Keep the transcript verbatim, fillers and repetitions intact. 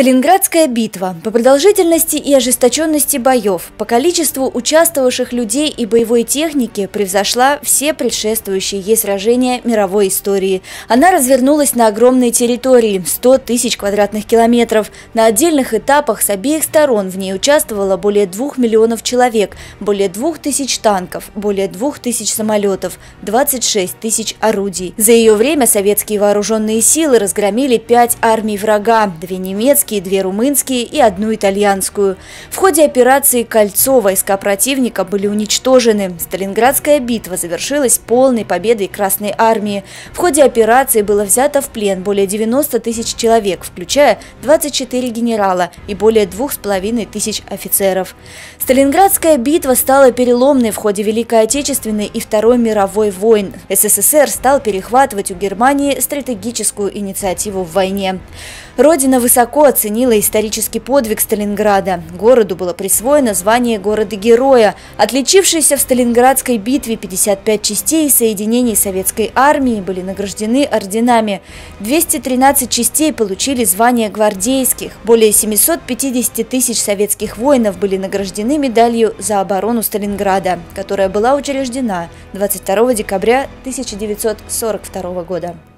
Сталинградская битва. По продолжительности и ожесточенности боев, по количеству участвовавших людей и боевой техники превзошла все предшествующие ей сражения мировой истории. Она развернулась на огромной территории – сто тысяч квадратных километров. На отдельных этапах с обеих сторон в ней участвовало более двух миллионов человек, более двух тысяч танков, более двух тысяч самолетов, двадцать шесть тысяч орудий. За ее время советские вооруженные силы разгромили пять армий врага – две немецкие, две румынские и одну итальянскую. В ходе операции «Кольцо» войска противника были уничтожены. Сталинградская битва завершилась полной победой Красной армии. В ходе операции было взято в плен более девяноста тысяч человек, включая двадцать четыре генерала и более двух с половиной тысяч офицеров. Сталинградская битва стала переломной в ходе Великой Отечественной и Второй мировой войн. СССР стал перехватывать у Германии стратегическую инициативу в войне. Родина высоко оценила исторический подвиг Сталинграда. Городу было присвоено звание города-героя. Отличившиеся в Сталинградской битве пятьдесят пять частей и соединений советской армии были награждены орденами. двести тринадцать частей получили звание гвардейских. Более семисот пятидесяти тысяч советских воинов были награждены медалью за оборону Сталинграда, которая была учреждена двадцать второго декабря тысяча девятьсот сорок второго года.